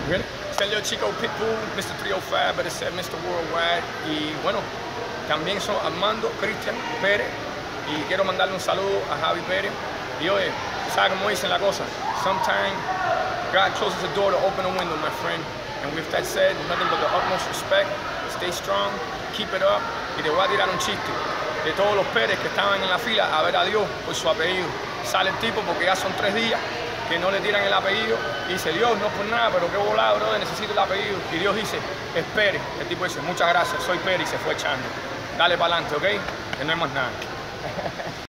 Really? Salió el chico Pitbull, Mr. 305, but it said Mr. Worldwide. Y bueno, también son Armando Cristian Pérez. Y quiero mandarle un saludo a Javi Perez. Y oye, ¿sabes cómo dicen la cosa? Sometimes God closes the door to open a window, my friend. And with that said, nothing but the utmost respect. Stay strong, keep it up. Y te voy a tirar un chiste. De todos los Pérez que estaban en la fila a ver a Dios por su apellido. Sale el tipo porque ya son 3 días que no le tiran el apellido y dice, Dios, no por nada, pero qué volado, brother, necesito el apellido. Y Dios dice, espere. El tipo dice, muchas gracias, soy Pérez, y se fue echando. Dale para adelante, ¿ok? Que no hay más nada.